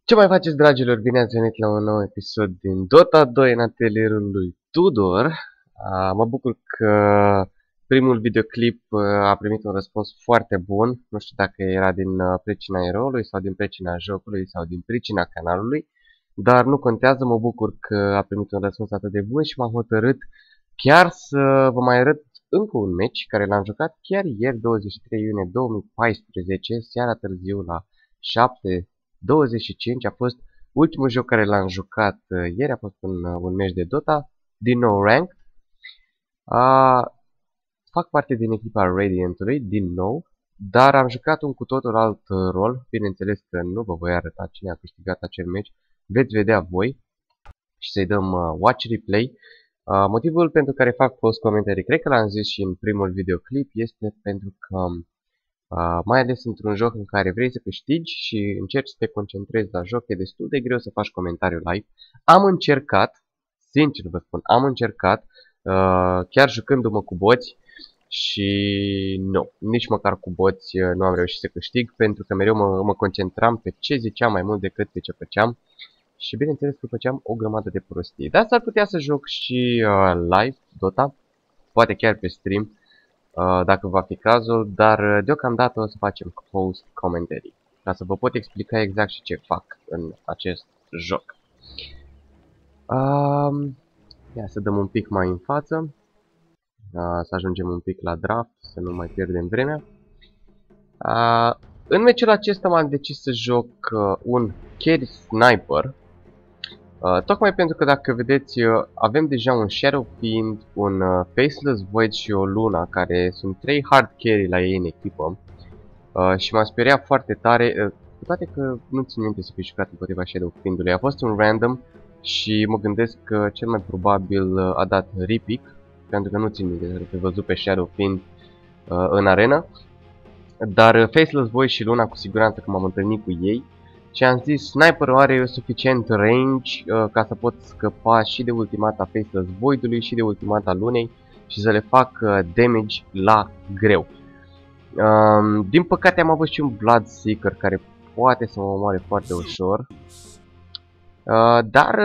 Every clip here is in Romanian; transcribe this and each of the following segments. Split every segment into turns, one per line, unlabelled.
Ce mai faceți, dragilor? Bine ați venit la un nou episod din Dota 2 în atelierul lui Tudor. Mă bucur că primul videoclip a primit un răspuns foarte bun. Nu știu dacă era din pricina eroului sau din pricina jocului sau din pricina canalului, dar nu contează, mă bucur că a primit un răspuns atât de bun și m-am hotărât chiar să vă mai arăt încă un meci care l-am jucat chiar ieri, 23 iunie 2014, seara târziu la 7:25. A fost ultimul joc care l-am jucat ieri, a fost un meci de Dota, din nou rank. Fac parte din echipa Radiantului, din nou, dar am jucat un cu totul alt rol. Bineînțeles că nu vă voi arăta cine a câștigat acel meci, veți vedea voi și să-i dăm watch replay. Motivul pentru care fac post comentarii, cred că l-am zis și în primul videoclip, este pentru că mai ales într-un joc în care vrei să câștigi și încerci să te concentrezi la joc, e destul de greu să faci comentariu live. Am încercat, sincer vă spun, am încercat, chiar jucându-mă cu boți și nu, nici măcar cu boți nu am reușit să câștig, pentru că mereu mă concentram pe ce ziceam mai mult decât pe ce făceam. Și bineînțeles că făceam o grămadă de prostii. De asta ar putea să joc și live Dota, poate chiar pe stream, dacă va fi cazul, dar deocamdată o să facem post comentarii, ca să vă pot explica exact și ce fac în acest joc. Ia să dăm un pic mai în față, să ajungem un pic la draft, să nu mai pierdem vremea. În meciul acesta m-am decis să joc un carry sniper. Tocmai pentru că, dacă vedeți, avem deja un Shadow Fiend, un Faceless Void și o Luna, care sunt 3 hard carry la ei în echipă. Și m-a speriat foarte tare, cu toate că nu țin minte să fi jucat împotriva Shadow Fiend-ului. A fost un random și mă gândesc că cel mai probabil a dat Ripic, pentru că nu țin minte să fi văzut pe Shadow Fiend în arenă. Dar Faceless Void și Luna cu siguranță că m-am întâlnit cu ei. Și am zis, sniperul are suficient range ca să pot scăpa și de ultimata Faceless Void-ului și de ultimata Lunei și să le fac damage la greu. Din păcate am avut și un Bloodseeker care poate să mă omoare foarte ușor. Dar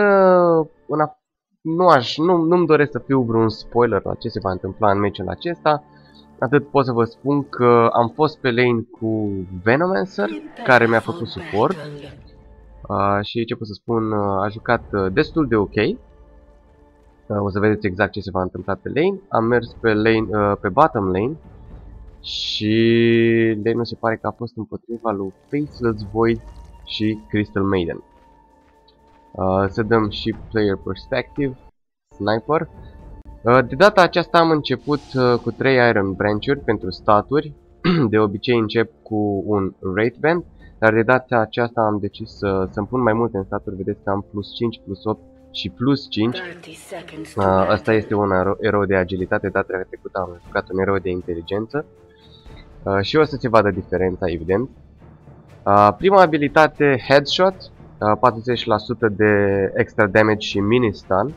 nu-mi doresc să fiu vreun spoiler la ce se va întâmpla în meciul acesta. Atât pot să vă spun că am fost pe lane cu Venomancer, care mi-a făcut suport. Și ce pot să spun, a jucat destul de ok. O să vedeți exact ce se va întâmpla pe lane. Am mers pe bottom lane și lane-ul se pare că a fost împotriva lui Faceless Void și Crystal Maiden. Să dăm și player perspective, sniper. De data aceasta am început cu 3 Iron Branch-uri pentru staturi. De obicei încep cu un Wraith Band, dar de data aceasta am decis să-mi pun mai multe în staturi. Vedeți că am plus 5, plus 8 și plus 5. Asta este un erou de agilitate, data trecută am jucat un erou de inteligență. Și o să se vadă diferența, evident. Prima abilitate, Headshot, 40% de extra damage și mini stun.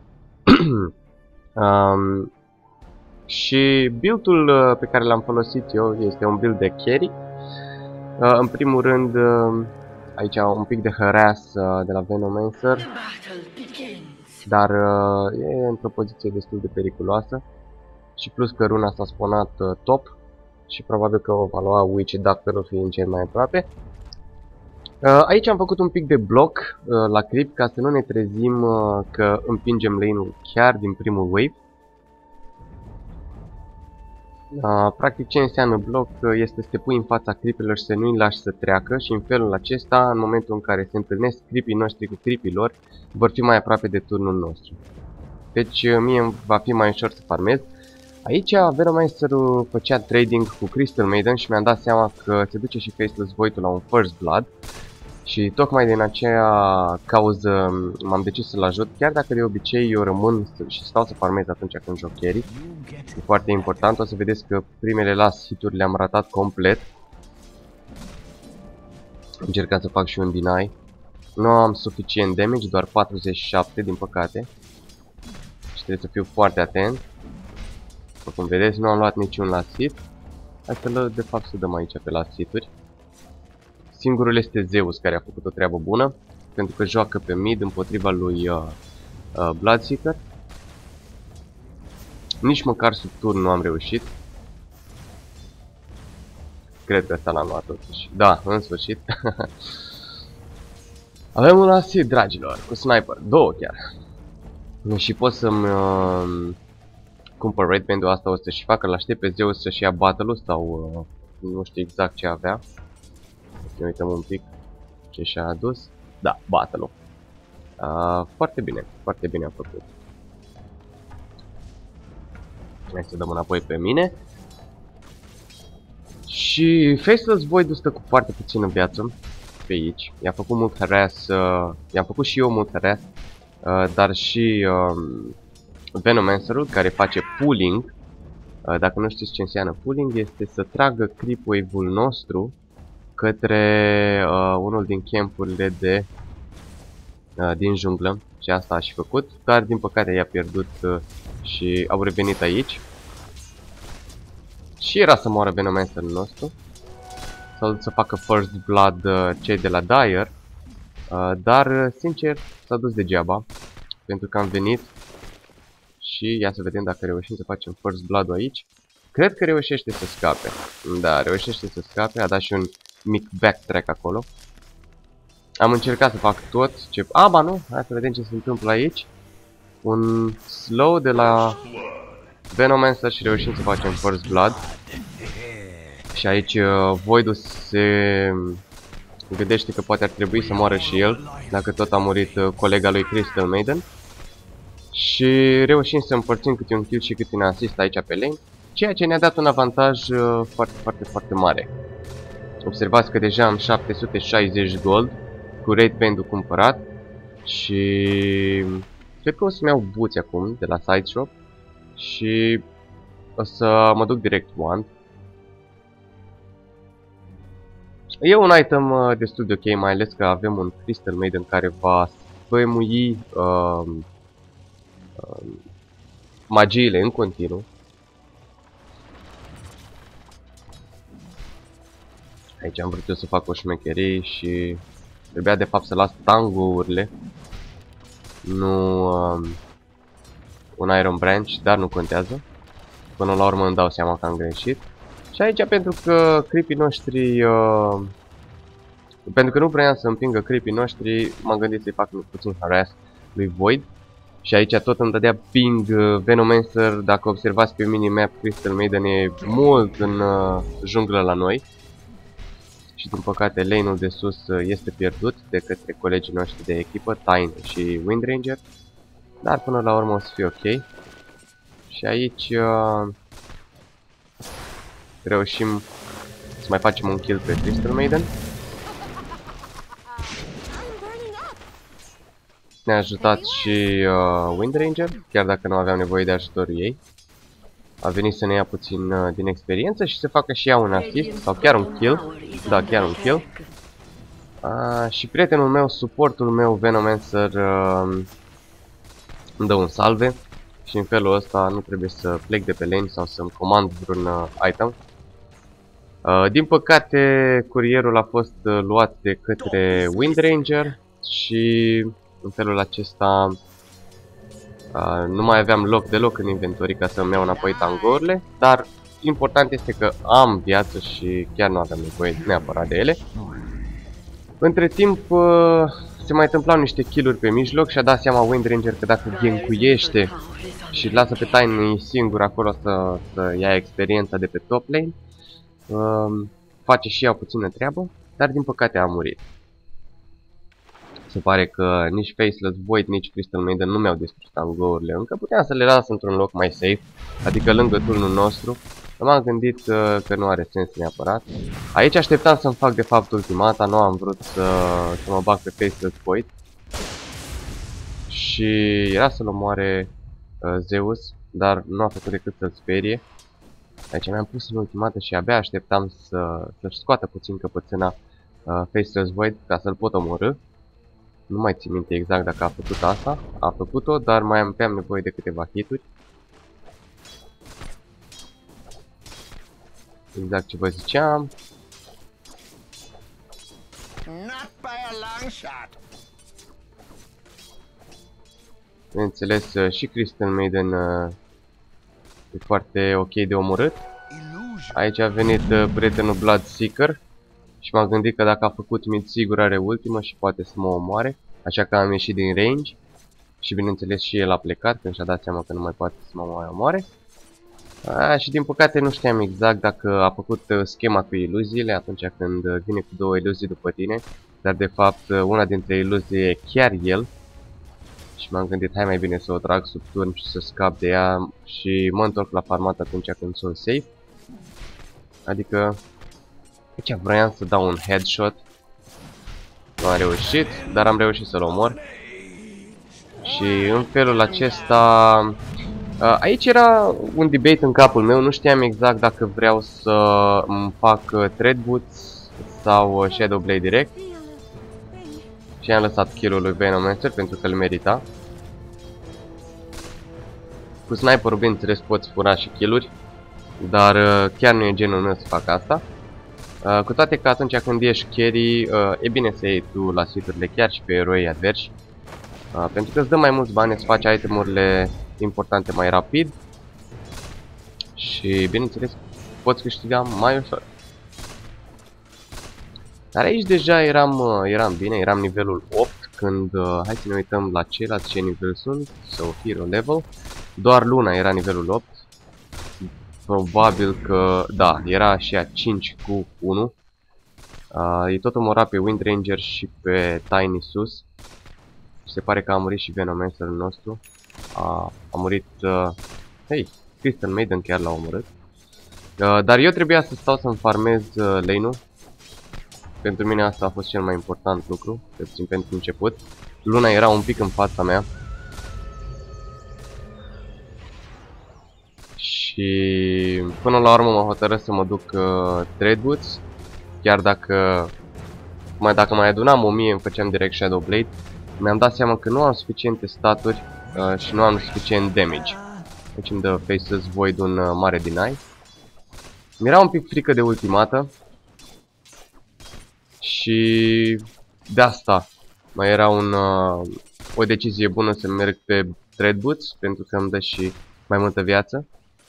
Și build-ul pe care l-am folosit eu este un build de carry. În primul rând, aici un pic de harass de la Venomancer, dar e într-o poziție destul de periculoasă. Și plus că runa s-a spawnat top și probabil că o va lua Witch Doctor-ul fiind cel mai aproape. Aici am făcut un pic de bloc la creep ca să nu ne trezim că împingem lane-ul chiar din primul wave. Practic ce înseamnă bloc este să te pui în fața creepilor și să nu-i lași să treacă și în felul acesta, în momentul în care se întâlnesc creepii noștri cu creepilor, vor fi mai aproape de turnul nostru. Deci mie va fi mai ușor să farmez. Aici Venomancerul făcea trading cu Crystal Maiden și mi-am dat seama că se duce și Faceless Void-ul la un First Blood. Și tocmai din aceea cauză m-am decis să-l ajut, chiar dacă de obicei eu rămân și stau să farmez atunci când joc carry. E foarte important, o să vedeți că primele last hit-uri le-am ratat complet. Încercam să fac și un deny. Nu am suficient damage, doar 47 din păcate. Și trebuie să fiu foarte atent. După cum vedeți, nu am luat niciun last hit. Hai să de fapt să dăm aici pe last hit-uri. Singurul este Zeus care a făcut o treabă bună, pentru că joacă pe mid împotriva lui Bloodseeker. Nici măcar sub turn nu am reușit. Cred că ăsta l-am luat totuși. Da, în sfârșit. Avem un asid, dragilor, cu sniper. 2 chiar. Și pot să-mi cumpăr raid pentru asta, o să-și facă, l-aștept pe Zeus să-și ia battle-ul sau nu știu exact ce avea. Ne uităm un pic ce și-a adus. Da, battle-ul. Foarte bine a făcut. Hai să dăm înapoi pe mine. Și Faceless Void stă cu foarte puțină viață pe aici. I-a făcut mult harass, i-am făcut și eu mult harass, dar și Venomancerul care face pulling. Dacă nu știți ce înseamnă pulling, este să tragă creep wave-ul nostru către unul din campurile din junglă. Și asta a și făcut, dar din păcate i-a pierdut și au revenit aici. Și era să moară Venomancerul nostru, să facă first blood cei de la Dire, dar sincer s-a dus degeaba, pentru că am venit și ia să vedem dacă reușim să facem first blood-ul aici. Cred că reușește să scape. Da, reușește să scape, a dat și un mic backtrack acolo. Am încercat să fac tot ce... ba nu, hai să vedem ce se întâmplă aici. Un slow de la Venomancer și reușim să facem first blood. Și aici Void-ul se gândește că poate ar trebui să moară și el, dacă tot a murit colega lui Crystal Maiden. Și reușim să împărțim câte un kill și câte un assist aici pe lane, ceea ce ne-a dat un avantaj foarte mare. Observați că deja am 760 gold cu raid pentru cumpărat și cred că o să-mi iau buți acum de la side shop și o să mă duc direct wand. E un item destul de ok, mai ales că avem un Crystal Maiden care va spămui magiile în continuu. Aici am vrut eu să fac o șmecherie și trebuia de fapt să las tango-urile, nu un Iron Branch, dar nu contează. Până la urmă îmi dau seama că am greșit. Și aici pentru că creepii noștri, pentru că nu vreau să împingă creepii noștri, m-am gândit să-i fac puțin harass lui Void. Și aici tot îmi dădea ping Venomancer. Dacă observați pe minimap, Crystal Maiden e mult în junglă la noi. Și din păcate lane-ul de sus este pierdut de către colegii noștri de echipă, Tine și Windranger. Dar până la urmă o să fie ok. Și aici reușim să mai facem un kill pe Crystal Maiden. Ne-a ajutat și Windranger, chiar dacă nu aveam nevoie de ajutorul ei. A venit să ne ia puțin din experiență și să facă și ea un assist sau chiar un kill. Da, chiar un kill. Și prietenul meu, suportul meu, Venomancer, îmi dă un salve. Și în felul ăsta nu trebuie să plec de pe lane sau să-mi comand vreun item. Din păcate, curierul a fost luat de către Windranger și în felul acesta nu mai aveam loc deloc în inventory ca să-mi iau înapoi tangourile, dar important este că am viață și chiar nu aveam nevoie neapărat de ele. Între timp se mai întâmplau niște kill-uri pe mijloc și a dat seama Windranger că dacă gankuiește și lasă pe Tiny singur acolo să ia experiența de pe top lane, face și ea puțină treabă, dar din păcate a murit. Se pare că nici Faceless Void, nici Crystal Maiden nu mi-au distrus tango-urile încă. Puteam să le las într-un loc mai safe, adică lângă turnul nostru. M-am gândit că nu are sens neapărat. Aici așteptam să-mi fac de fapt ultimata, nu am vrut să mă bag pe Faceless Void. Și era să-l omoare Zeus, dar nu a făcut decât să-l sperie. Aici mi-am pus în ultimată și abia așteptam să-și scoată puțin căpățâna Faceless Void ca să-l pot omorâ. Nu mai țin minte exact dacă a făcut asta. A făcut-o, dar mai aveam nevoie de câteva hituri. Exact ce vă ziceam. Bineînțeles, și Crystal Maiden e foarte ok de omorât. Aici a venit prietenul Bloodseeker și m-am gândit că dacă a făcut mid, sigur are ultimă și poate să mă omoare. Așa că am ieșit din range și bineînțeles și el a plecat când și-a dat seama că nu mai poate să mă mai omoare. Și din păcate nu știam exact dacă a făcut schema cu iluziile atunci când vine cu două iluzii după tine. Dar de fapt una dintre iluzii e chiar el. Și m-am gândit, hai mai bine să o trag sub turn și să scap de ea și mă întorc la farmat atunci când sunt safe. Adică aici vroiam să dau un headshot. Nu am reușit, dar am reușit să-l omor. Și în felul acesta aici era un debate în capul meu, nu știam exact dacă vreau să îmi fac Thread Boots sau Shadow Blade direct. Și am lăsat kill-ul lui Venomancer pentru că îl merita. Cu sniperul bineînțeles poți fura și kill-uri, dar chiar nu e genul meu să fac asta. Cu toate că atunci când ești carry, e bine să iei tu la siturile chiar și pe eroi adversi. Pentru că îți dă mai mulți bani, îți faci itemurile importante mai rapid. Și bineînțeles poți câștiga mai ușor. Dar aici deja eram bine, eram nivelul 8 când, hai să ne uităm la ceilalți ce nivel sunt, so hero level. Doar Luna era nivelul 8. Probabil că, da, era și a 5 cu 1. E tot omora pe Wind Ranger și pe Tiny sus. Se pare că a murit și Venomancerul nostru. A murit, hei, Crystal Maiden chiar l-a omorât. Dar eu trebuia să stau să-mi farmez lane-ul. Pentru mine asta a fost cel mai important lucru, cel puțin pentru început. Luna era un pic în fața mea. Și până la urmă mă hotărăsc să mă duc Thread Boots. Chiar dacă mai adunam 1000 îmi făceam direct Shadow Blade. Mi-am dat seama că nu am suficiente staturi și nu am suficient damage. Deci îmi dă Faceless Void un mare deny. Mi-era un pic frică de ultimată. Și de asta mai era o decizie bună să merg pe Thread Boots, pentru că îmi dă și mai multă viață.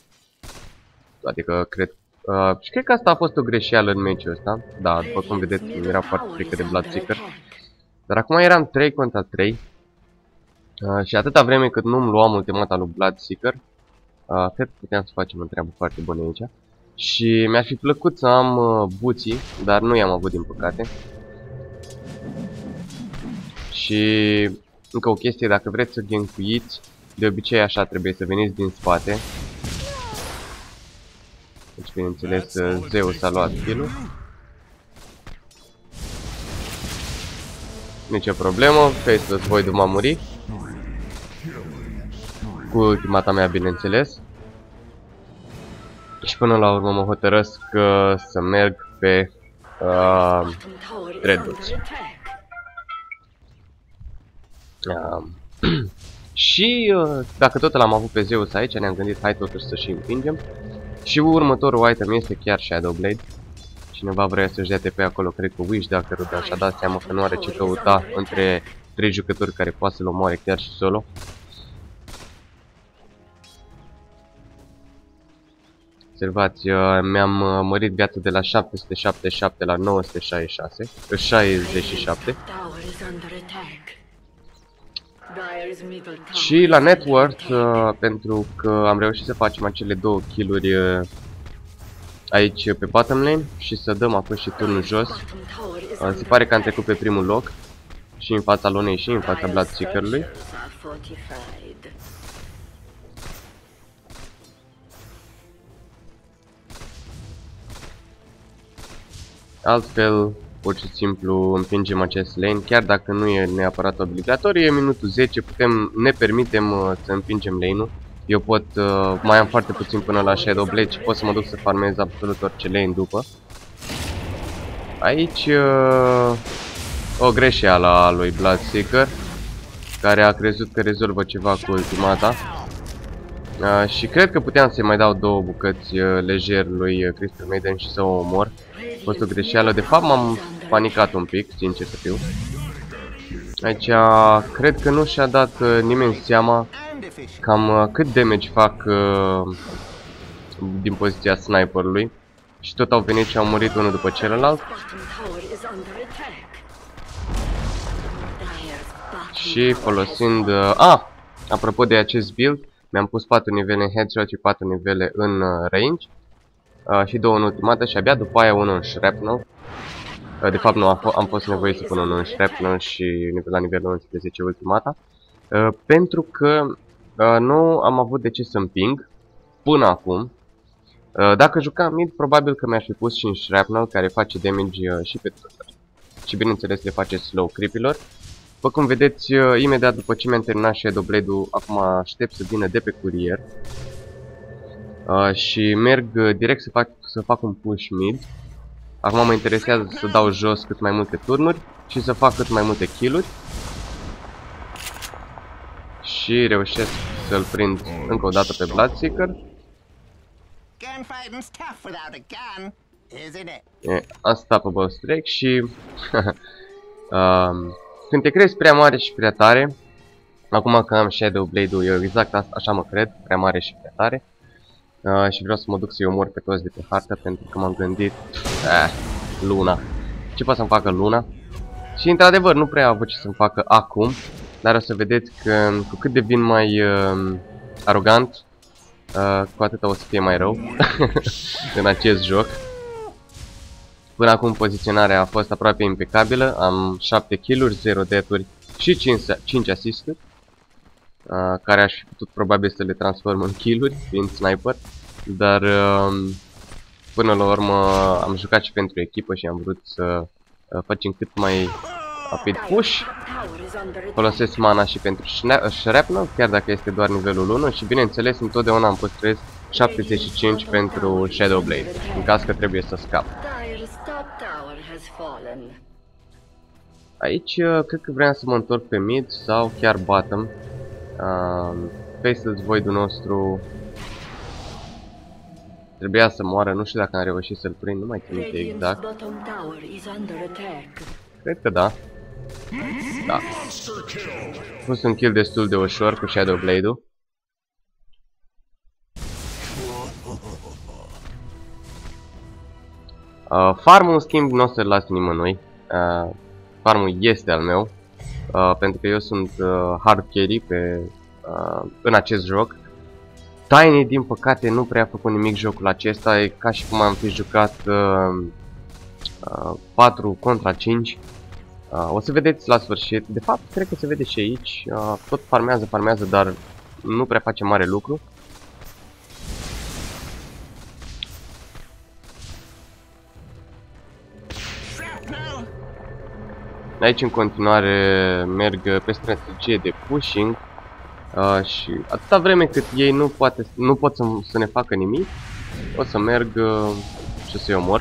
Adică și cred că asta a fost o greșeală în meciul ăsta. Da, după cum vedeți, mi era foarte frică de Bloodseeker. Dar acum eram 3 contra 3. Și atâta vreme cât nu-mi luam ultimata lui Bloodseeker, cred că puteam să facem o treabă foarte bună aici. Și mi-ar fi plăcut să am buții, dar nu i-am avut din păcate. Și încă o chestie, dacă vreți să gankuiți, de obicei așa trebuie să veniți din spate. Deci bineînțeles Zeus a luat kill-ul. Nici o problemă, Faceless Void m-a murit. Cu ultimata mea bineînțeles. Și până la urmă mă hotărăsc să merg pe Thread Boots. Și dacă tot l-am avut pe Zeus aici, ne-am gândit hai totuși să și împingem. Și următorul item este chiar Shadow Blade. Cineva vrea să-și dea TP acolo, cred că Wish, dacă Ruda și-a dat seama că nu are ce căuta între 3 jucători care poate să-l omoare chiar și solo. Observați, mi-am mărit viața de la 777 la 967. Și la net worth, pentru că am reușit să facem acele 2 kill-uri aici pe bottom lane și să dăm apoi și turnul jos. Se pare că am trecut pe primul loc și în fața Lunei și în fața Bloodseeker-ului. Altfel, pur și simplu împingem acest lane, chiar dacă nu e neapărat obligatoriu, e minutul 10, ne permitem să împingem lane-ul. Eu pot, mai am foarte puțin până la Shadow Blade și pot să mă duc să farmez absolut orice lane după. Aici o greșeală a lui Bloodseeker, care a crezut că rezolvă ceva cu ultimata. Și cred că puteam să-i mai dau 2 bucăți lejer lui Crystal Maiden și să o omor. A fost o greșeală. De fapt panicat un pic, sincer să fiu. Aici cred că nu și-a dat nimeni seama cam cât damage fac din poziția sniperului. Și tot au venit și au murit unul după celălalt. Și folosind... apropo de acest build, mi-am pus 4 nivele în headshot și 4 nivele în range. Și 2 în ultimată și abia după aia 1 în shrapnel. De fapt nu, am fost nevoie să pun 1 în shrapnel și la nivelul 11 ultimata. Pentru că nu am avut de ce să împing până acum. Dacă jucam mid, probabil că mi-aș fi pus și în shrapnel, care face damage și pe trusuri. Și bineînțeles le face slow creepilor. După cum vedeți, imediat după ce mi-am terminat Shadow Blade-ul, acum aștept să vină de pe curier. Și merg direct să fac un push mid. Acum mă interesează să dau jos cât mai multe turnuri și să fac cât mai multe kill-uri. Și reușesc să-l prind încă o dată pe Bloodseeker. E unstoppable strike și când te crezi prea mare și prea tare, acum că am Shadow Blade-ul, eu exact așa mă cred, prea mare și prea tare. Și vreau să mă duc să-i omor pe toți de pe hartă, pentru că m-am gândit Luna, ce poate să-mi facă Luna? Și într-adevăr nu prea a avut ce să-mi facă acum, dar o să vedeți că cu cât devin mai arogant, cu atât o să fie mai rău în acest joc. Până acum poziționarea a fost aproape impecabilă, am 7 kill-uri, 0 death-uri și 5 assist-uri, care aș fi putut probabil să le transform în kill-uri, fiind sniper, dar până la urmă am jucat și pentru echipă și am vrut să facem cât mai rapid push. Folosesc mana și pentru shrapnel, chiar dacă este doar nivelul 1 și bineînțeles întotdeauna îmi păstrez 75 pentru Shadow Blade, în caz că trebuie să scap. Aici cred că vreau să mă întorc pe mid sau chiar bottom. Faceless Void-ul nostru trebuia să moară, nu știu dacă am reușit să-l prind, nu mai țin minte exact. Cred că da. Da. A fost un kill destul de ușor cu Shadow Blade-ul. Farmul, în schimb, nu o să-l las nimănui. Farmul este al meu, pentru că eu sunt hard carry în acest joc. Tiny, din păcate, nu prea a făcut nimic jocul acesta, e ca și cum am fi jucat 4 contra 5. O să vedeți la sfârșit, de fapt, cred că se vede și aici, tot farmează, dar nu prea face mare lucru. Aici în continuare merg pe strategie de pushing și atâta vreme cât ei nu pot să ne facă nimic, o să merg și să-i omor.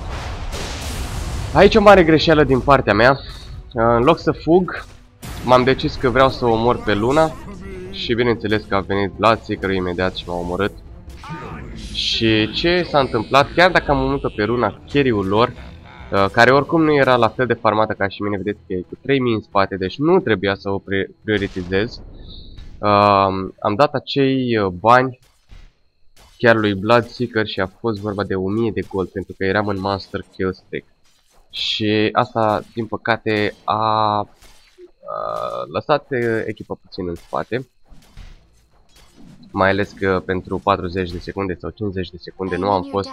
Aici o mare greșeală din partea mea. În loc să fug, m-am decis că vreau să o omor pe Luna și bineînțeles că a venit Bloodseeker imediat și m-a omorât. Și ce s-a întâmplat, chiar dacă am omorât pe Luna, carry-ul lor, care oricum nu era la fel de farmată ca și mine, vedeți că e cu 3000 în spate, deci nu trebuia să o prioritizez. Am dat acei bani chiar lui Bloodseeker și a fost vorba de 1000 de gold, pentru că eram în Monster Kill Streak. Și asta, din păcate, a lăsat echipa puțin în spate. Mai ales că pentru 40 de secunde sau 50 de secunde nu am fost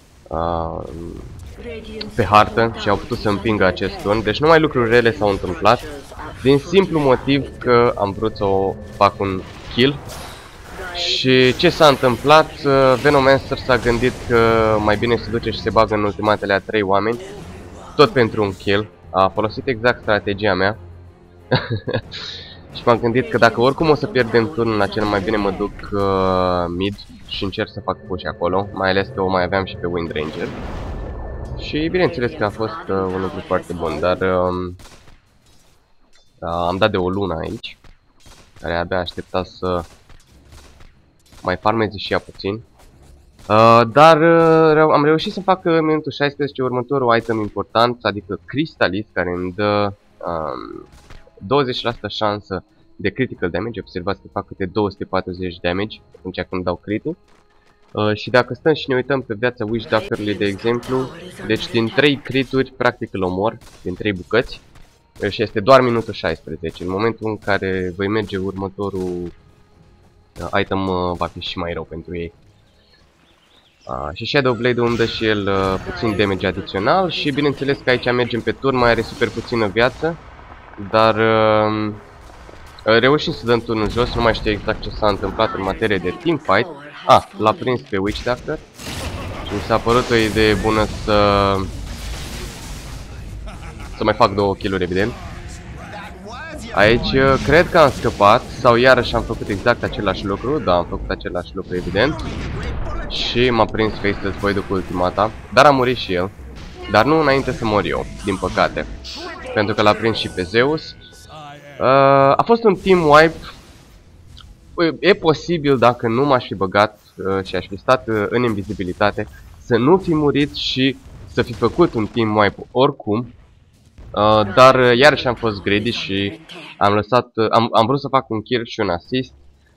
pe hartă și au putut să împingă acest turn. Deci numai lucruri rele s-au întâmplat, din simplu motiv că am vrut să o fac un kill. Și ce s-a întâmplat? Venomancer s-a gândit că mai bine se duce și se bagă în ultimatele a 3 oameni, tot pentru un kill. A folosit exact strategia mea. Și m-am gândit că dacă oricum o să pierdem turnul acela, mai bine mă duc mid și încerc să fac push acolo, mai ales că o mai aveam și pe Wind Ranger. Și bineînțeles că a fost un lucru foarte bun, dar am dat de o lună aici, care abia aștepta să mai farmeze și ea puțin. Dar am reușit să fac în minutul 16 următorul item important, adică Crystalis, care îmi dă 20% șansă de critical damage. Observați că fac câte 240 damage atunci când dau critul. Și dacă stăm și ne uităm pe viața Witch Doctor-ului, de exemplu, deci din 3 crituri practic îl omor, din 3 bucăți. Și este doar minutul 16. În momentul în care voi merge următorul item, va fi și mai rău pentru ei. Și Shadow Blade-ul îmi dă și el puțin damage adițional și bineînțeles că aici mergem pe turn, mai are super puțină viață. Dar reușim să dăm turnul jos, nu mai știu exact ce s-a întâmplat în materie de teamfight. L-a prins pe Witch Doctor și mi s-a părut o idee bună să mai fac 2 kill-uri, evident. Aici cred că am scăpat sau iarăși am făcut exact același lucru. Da, am făcut același lucru, evident. Și m-a prins Faceless Void cu ultimata, dar a murit și el. Dar nu înainte să mor eu, din păcate, pentru că l-a prins și pe Zeus. A fost un team wipe. E posibil, dacă nu m-aș fi băgat și aș fi stat în invizibilitate, să nu fi murit și să fi făcut un team wipe oricum. Dar iarăși am fost greedy și am vrut să fac un kill și un assist.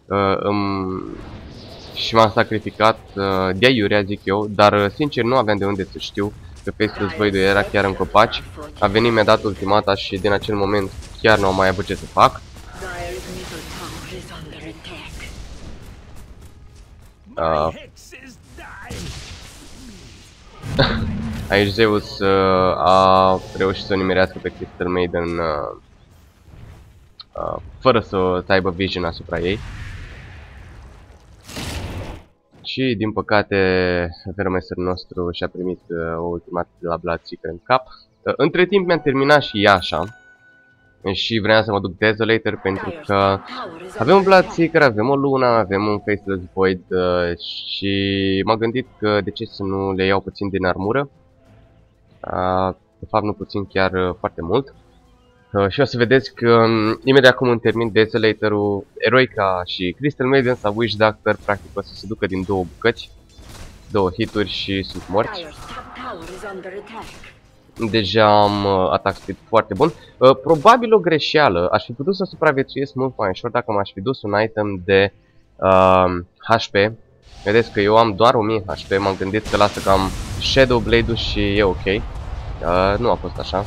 Și m-am sacrificat de aiurea, zic eu, dar sincer nu aveam de unde să știu că Faceless Void era chiar în copaci. A venit, mi-a dat ultimata și din acel moment chiar nu am mai avut ce să fac. Aici Zeus a reușit să o nimerească pe Crystal Maiden fără să aibă vision asupra ei. Și din păcate Venomancerul nostru și-a primit o ultimată de la Bloodseeker în cap. Între timp mi-am terminat și Yasha și vreau să mă duc Desolator pentru că avem un Bloodseeker, avem o Luna, avem un Faceless Void și m-am gândit că de ce să nu le iau puțin din armură. De fapt nu puțin, chiar foarte mult. Și o să vedeți că imediat cum îmi termin Desolator-ul, Eroica și Crystal Maiden sau Witch Doctor practic o să se ducă din 2 bucăți, 2 hituri și sunt morți. Deja am atac speed foarte bun. Probabil o greșeală, aș fi putut să supraviețuiesc mult mai ușor dacă m-aș fi dus un item de HP. Vedeți că eu am doar 1000 HP, m-am gândit că lasă că am Shadow Blade-ul și e ok. Nu a fost așa,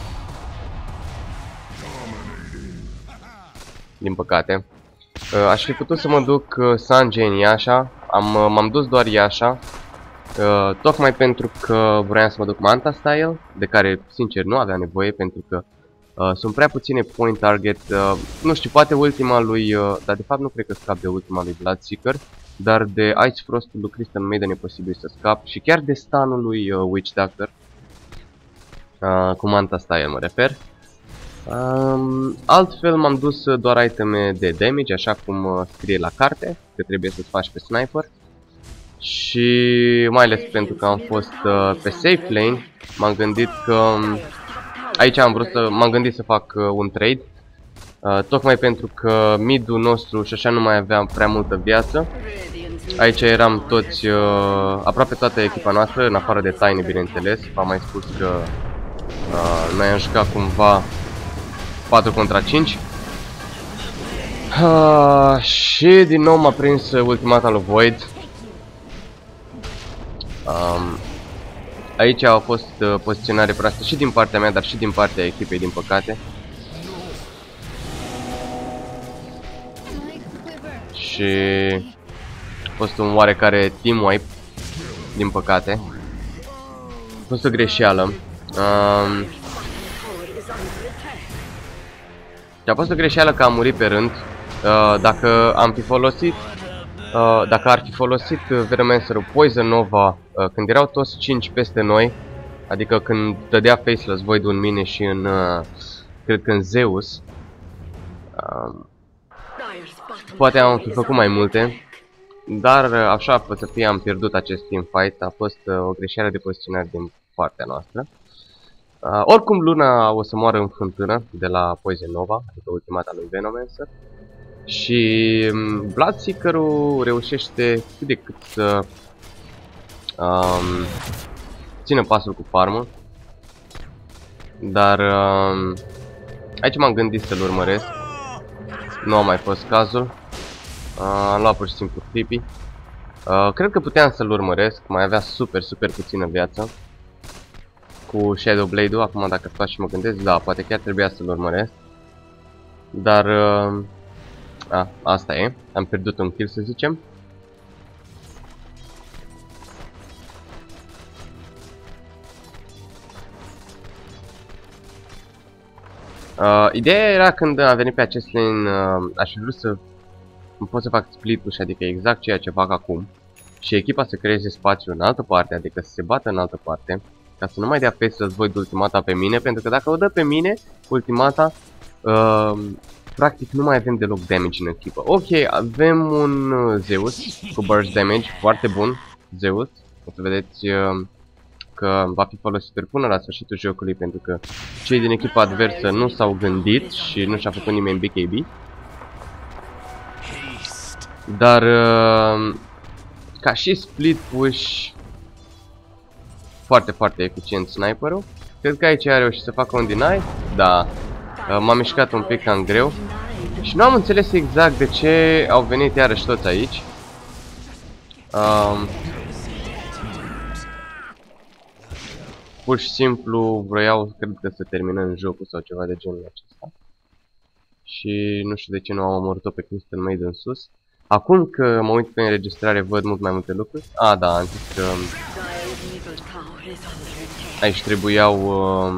din păcate. Aș fi putut să mă duc Sanjay în Yasha, m-am dus doar Yasha, tocmai pentru că vreau să mă duc Manta Style, de care sincer nu aveam nevoie pentru că sunt prea puține point target. Nu știu, poate ultima lui, dar de fapt nu cred că scap de ultima lui Bloodseeker, dar de Ice Frost-ul lui Crystal Maiden e posibil să scap și chiar de stun-ul lui Witch Doctor, cu Manta Style mă refer. Altfel m-am dus doar iteme de damage, așa cum scrie la carte, că trebuie să-ți faci pe sniper. Și mai ales pentru că am fost pe safe lane, m-am gândit că aici m-am gândit să fac un trade. Tocmai pentru că mid-ul nostru și așa nu mai aveam prea multă viață. Aici eram toți, aproape toată echipa noastră, în afară de Tiny, bineînțeles. V-am mai spus că noi am jucat cumva 4 contra 5. Și din nou m-a prins ultimata lui Void. Aici a fost poziționare proastă și din partea mea, dar și din partea echipei, din păcate. Și a fost un oarecare team wipe, din păcate. A fost o greșeală. A fost o greșeală că am murit pe rând. Dacă am fi folosit, dacă ar fi folosit Venomancerul Poison Nova când erau toți 5 peste noi, adică când dădea Faceless Void în mine și în, cred că în Zeus, poate am fi făcut mai multe, dar așa să fie, am pierdut acest teamfight. A fost o greșeală de poziționare din partea noastră. Oricum Luna o să moară în fântână de la Poison Nova, adică ultimata lui Venomancer. Și Bloodseeker-ul reușește cât de cât să ține pasul cu farmul. Dar aici m-am gândit să-l urmăresc. Nu a mai fost cazul. Am luat pur și simplu creepy. Cred că puteam să-l urmăresc. Mai avea super puțină viață cu Shadow Blade-ul. Acum dacă stau și mă gândesc, da, poate chiar trebuia să-l urmăresc. Dar asta e. Am pierdut un kill, să zicem. Ideea era când a venit pe acest lane, aș fi vrut să pot să fac split push, adică exact ceea ce fac acum. Și echipa să creeze spațiu în altă parte, adică să se bată în altă parte. Ca să nu mai dea Faceless Void ultimata pe mine, pentru că dacă o dă pe mine ultimata, practic nu mai avem deloc damage în echipă. Ok, avem un Zeus cu burst damage, foarte bun, Zeus. O să vedeți că va fi folosit până la sfârșitul jocului, pentru că cei din echipa adversă nu s-au gândit și nu și-a făcut nimeni BKB. Dar ca și split push, foarte eficient sniperul. Cred că aici a reușit să facă un deny. Da, m-am mișcat un pic cam greu și nu am înțeles exact de ce au venit iarăși toți aici. Pur și simplu vroiau, cred că, să terminăm jocul sau ceva de genul acesta. Și nu știu de ce nu am omorât-o pe Crystal Maiden în sus. Acum că mă uit pe înregistrare văd mult mai multe lucruri. Da, am zis că aici trebuiau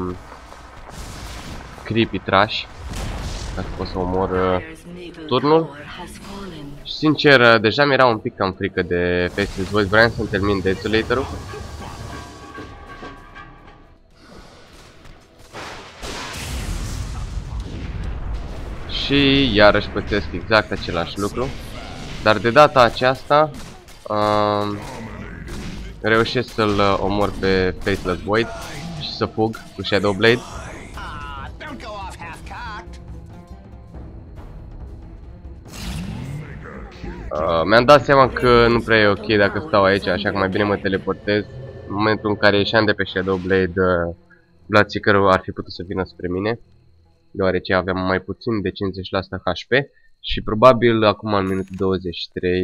creepy trash ca să pot să omor turnul. Și sincer, deja mi-era un pic cam frică de Faceless Void. Vreau să-mi termin Desolator-ul. Și iarăși pățesc exact același lucru. Dar de data aceasta reușesc să-l omor pe Faceless Void și să fug cu Shadow Blade. Mi-am dat seama că nu prea e ok dacă stau aici, așa că mai bine mă teleportez. În momentul în care ieșeam de pe Shadow Blade, Bloodseeker-ul ar fi putut să vină spre mine, deoarece aveam mai puțin de 50% HP și probabil acum în minutul 23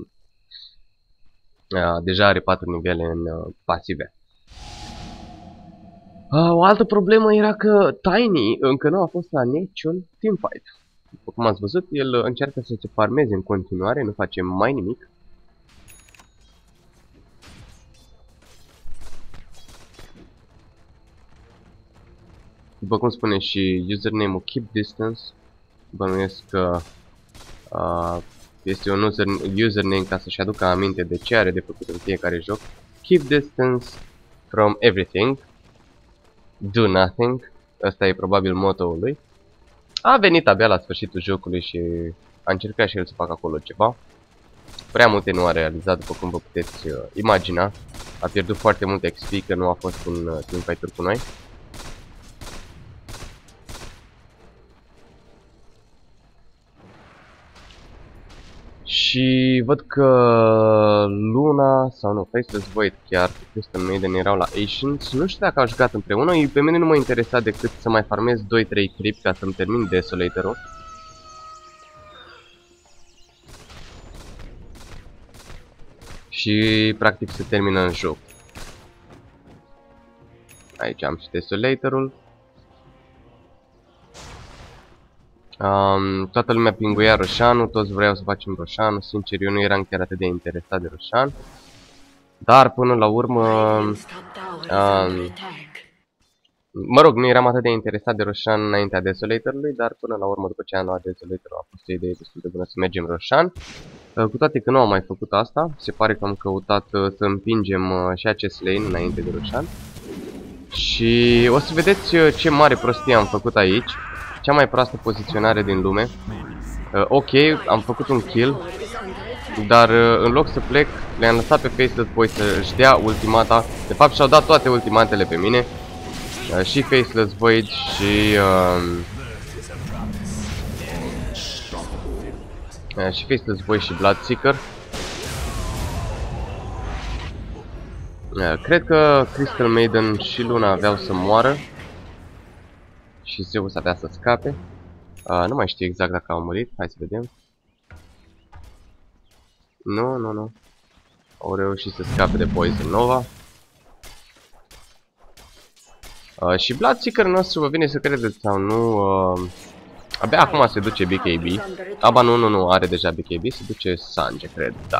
deja are 4 nivele în pasive. O altă problemă era că Tiny încă nu a fost la niciun teamfight. După cum ați văzut, el încearcă să se farmeze în continuare, nu face mai nimic. După cum spune și username-ul Keep Distance, bănuiesc că este un username ca să-și aducă aminte de ce are de făcut în fiecare joc. Keep distance from everything. Do nothing. Asta e probabil motto-ul lui. A venit abia la sfârșitul jocului și a încercat și el să facă acolo ceva. Prea multe nu a realizat, după cum vă puteți imagina. A pierdut foarte mult XP că nu a fost un teamfight-ur cu noi. Și văd că Luna, sau nu, Faceless Void chiar, Crystal Maiden erau la Asians. Nu știu dacă au jucat împreună, pe mine nu mă interesa decât să mai farmez 2-3 creep ca să-mi termin Desolator-ul. Și practic se termină în joc. Aici am și Desolator-ul. Toată lumea pinguia Roșanul, toți vreau să facem Roșanul. Sincer, eu nu eram chiar atât de interesat de Roșan. Dar până la urmă mă rog, nu eram atât de interesat de Roșan înaintea Desolator-ului, dar până la urmă, după ce am luat Desolator-ul, a fost o idee destul de bună să mergem Roșan. Cu toate că nu am mai făcut asta, se pare că am căutat să împingem și acest lane înainte de Roșan. Și o să vedeți ce mare prostie am făcut aici. Cea mai proastă poziționare din lume. Ok, am făcut un kill, dar în loc să plec, le-am lăsat pe Faceless Void să-și dea ultimata. De fapt și-au dat toate ultimatele pe mine. Și Faceless Void și Faceless Void și Bloodseeker. Cred că Crystal Maiden și Luna aveau să moară și Zeus avea să scape. Nu mai știu exact dacă au murit, hai să vedem. Nu. Au reușit să scape de Poison Nova. Și Bloodseeker nostru, vă vine să credeți sau nu, abia acum se duce BKB. Aba nu, are deja BKB, se duce Sange, cred, da.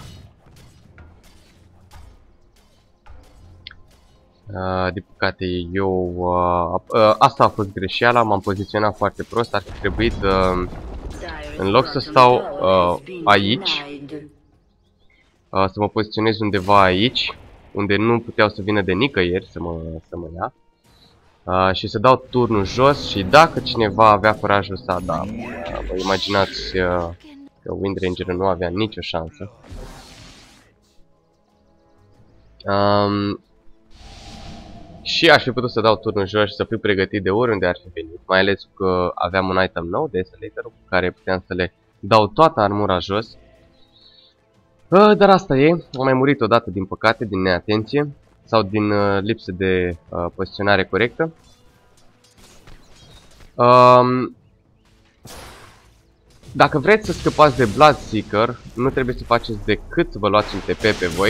Din păcate eu, asta a fost greșeala, m-am poziționat foarte prost, ar fi trebuit, în loc să stau aici, să mă poziționez undeva aici, unde nu puteau să vină de nicăieri să mă ia. Și să dau turnul jos și dacă cineva avea curajul să da, vă imaginați că Wind Ranger nu avea nicio șansă. Și aș fi putut să dau turnul jos și să fiu pregătit de oriunde ar fi venit, mai ales că aveam un item nou de Escalator cu care puteam să le dau toată armura jos. Dar asta e, am mai murit odată din păcate, din neatenție sau din lipsă de poziționare corectă. Dacă vreți să scăpați de Bloodseeker, nu trebuie să faceți decât să vă luați un TP pe voi.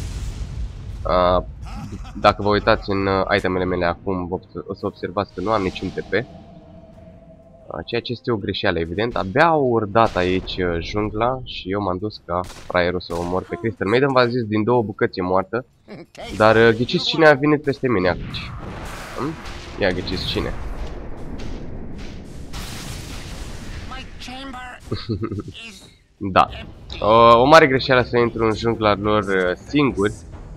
Dacă vă uitați în itemele mele acum, o să observați că nu am niciun TP. Ceea ce este o greșeală, evident. Abia au urdat aici jungla și eu m-am dus ca fraierul să o omor pe Crystal Maiden. V-am zis, din două bucăți e moartă. Dar ghiciți cine a venit peste mine aici. Ia ghiciți cine. Da. O mare greșeală să intru în jungla lor singuri.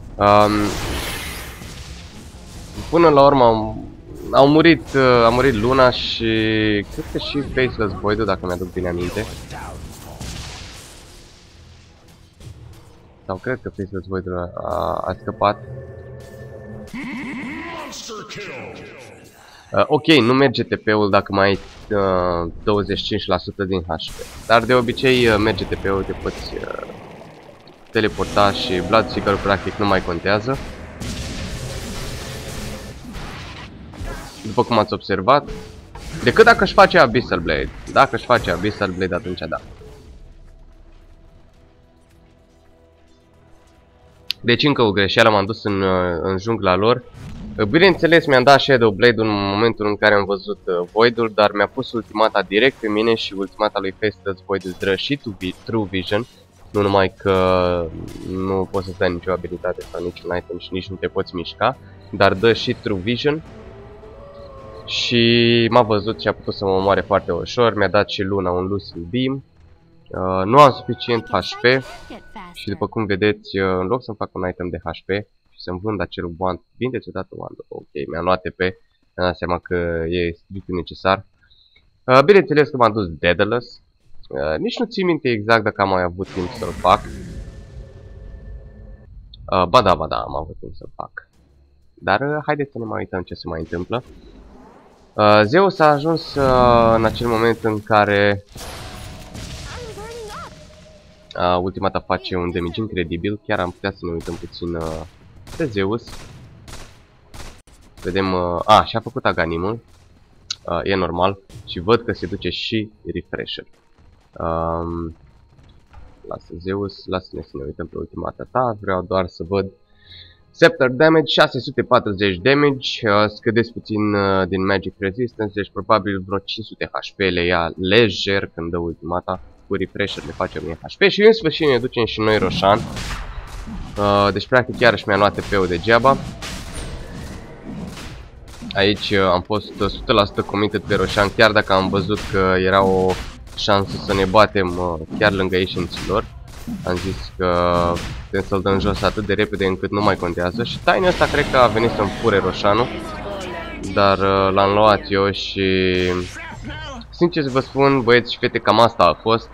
Până la urmă a murit Luna și cred că și Faceless Void-ul, dacă mi-aduc bine aminte. Sau cred că Faceless Void-ul a scăpat. Ok, nu merge TP-ul dacă mai ai 25% din HP. Dar de obicei merge TP-ul, te poți teleporta și Bloodseeker practic nu mai contează. După cum ați observat, decât dacă își face Abyssal Blade. Dacă își face Abyssal Blade, atunci da. Deci încă o greșeală, m-am dus în jungla lor. Bineînțeles, mi-am dat Shadow Blade în momentul în care am văzut Void-ul, dar mi-a pus ultimata direct pe mine și ultimata lui Faceless Void îți dă și True Vision. Nu numai că nu poți să-ți dai nicio abilitate sau niciun item și nici nu te poți mișca, dar dă și True Vision. Și m-a văzut și a putut să mă omoare foarte ușor. Mi-a dat și Luna un Lucid Beam. Nu am suficient HP și după cum vedeți, în loc să-mi fac un item de HP și să-mi vând acel wand, vindeți odată wand. Ok, mi-am luat TP, mi-am dat seama că e strict necesar. Bineînțeles că m-am dus Daedalus. Nici nu țin minte exact dacă am mai avut timp să-l fac. Ba da, am avut timp să-l fac. Dar haideți să ne mai uităm ce se mai întâmplă. Zeus a ajuns în acel moment în care ultimata face un damage incredibil. Chiar am putea să ne uităm puțin pe Zeus. Vedem, și-a făcut Aganimul. E normal. Și văd că se duce și Refresher. Lasă Zeus, lasă-ne să ne uităm pe ultimata ta. Vreau doar să văd Scepter damage, 640 damage, scădeți puțin din Magic Resistance, deci probabil vreo 500 HP le ia lejer când dă ultimata. Cu Refresher le face 1000 HP și în sfârșit ne ducem și noi Roshan. Deci practic iarăși mi-am luat TP-ul degeaba. Aici am fost 100% committed pe Roshan, chiar dacă am văzut că era o șansă să ne batem chiar lângă agenții lor. Am zis că putem să-l dăm jos atât de repede încât nu mai contează. Și Tiny ăsta cred că a venit să-mi fure Roshanul, dar l-am luat eu și sincer să vă spun, băieți și fete, cam asta a fost.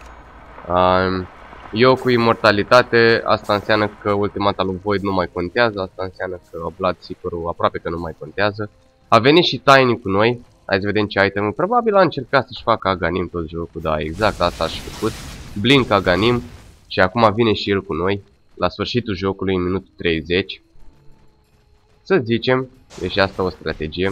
Eu cu imortalitate, asta înseamnă că ultimata lui Void nu mai contează. Asta înseamnă că Bloodseeker-ul aproape că nu mai contează. A venit și Tiny cu noi. Hai să vedem ce item. Probabil a încercat să-și facă Aganim tot jocul. Da, exact asta a-și făcut. Blink Aganim. Și acum vine și el cu noi la sfârșitul jocului, în minutul 30. Să zicem, e și asta o strategie.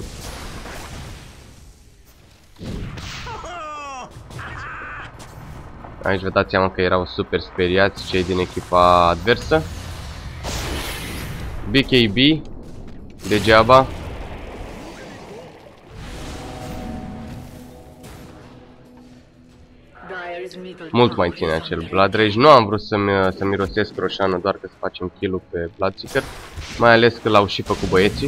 Aici vă dați seama că erau super speriați cei din echipa adversă. BKB, degeaba. Mult mai ține acel Blood Rage. Nu am vrut să mirosesc Roșanul doar că să facem kill-ul pe Bloodseeker. Mai ales că l-au și făcut băieții.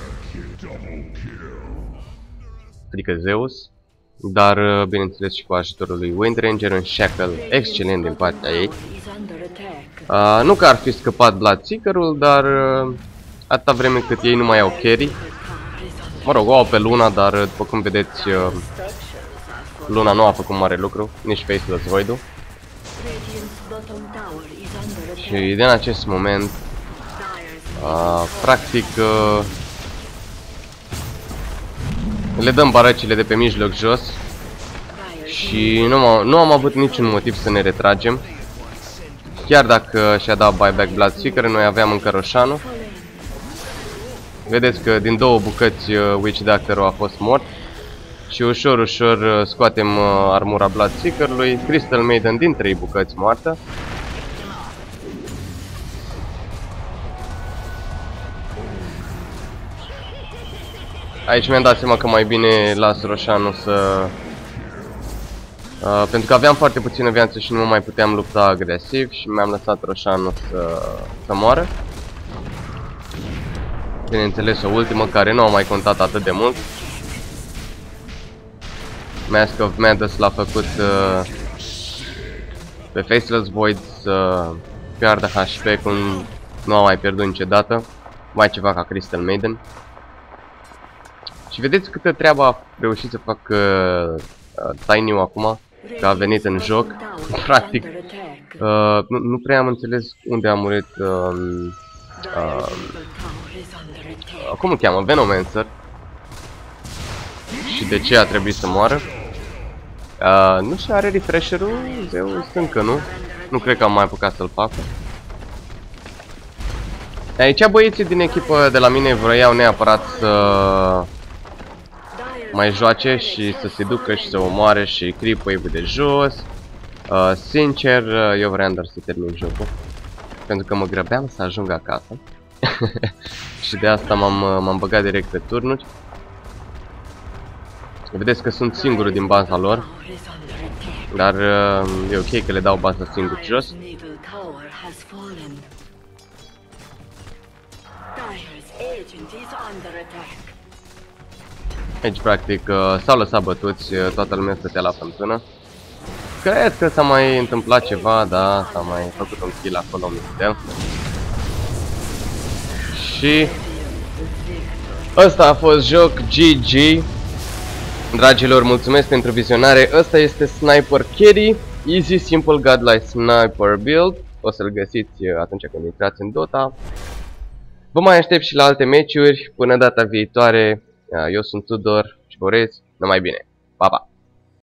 Adică Zeus. Dar, bineînțeles, și cu ajutorul lui Windranger în Shackle, excelent din partea ei. Nu că ar fi scăpat Bloodseeker-ul, dar atâta vreme cât ei nu mai au carry. Mă rog, o au pe Luna, dar după cum vedeți, Luna nu a făcut mare lucru, nici Faceless Void-ul. Și din acest moment, practic, le dăm barăcile de pe mijloc jos. Și nu am avut niciun motiv să ne retragem. Chiar dacă și-a dat buyback Bloodseeker, noi aveam încă Roșanul. Vedeți că din două bucăți Witch Doctor-ul a fost mort. Și ușor, ușor scoatem armura Bloodseeker-ului. Crystal Maiden din 3 bucăți moartă. Aici mi-am dat seama că mai bine las Roșanul să... pentru că aveam foarte puțină viață și nu mai puteam lupta agresiv și mi-am lăsat Roșanul să moară. Bineînțeles, o ultimă care nu a mai contat atât de mult. Mask of Madness l-a făcut pe Faceless Void să piardă HP cum nu a mai pierdut niciodată. Mai ceva ca Crystal Maiden. Și vedeți câtă treabă a reușit să facă Tiny-ul acum, că a venit în joc. Practic, nu prea am înțeles unde a murit, cum îl cheamă, Venomancer. Și de ce a trebuit să moară. Nu știu, are refresher-ul Zeus? Încă nu. Nu cred că am mai apucat să-l facă. Aici băieții din echipă de la mine vroiau neapărat să mai joace și să se ducă și să omoare și creep wave-ul de jos. Sincer, eu vreau doar să termin jocul, pentru că mă grăbeam să ajung acasă. Și de asta m-am băgat direct pe turnuri. Vedeți că sunt singurul din baza lor, dar e ok că le dau baza singur jos. Aici practic s-au lăsat bătuți, toată lumea stătea la fântână. Cred că s-a mai întâmplat ceva, da, s-a mai făcut un kill acolo, miștel. Și ăsta a fost joc GG. Dragilor, mulțumesc pentru vizionare. Ăsta este Sniper Carry, easy, simple, godlike sniper build. O să-l găsiți atunci când intrați în Dota. Vă mai aștept și la alte meciuri. Până data viitoare, eu sunt Tudor și vă urez numai bine. Pa, pa!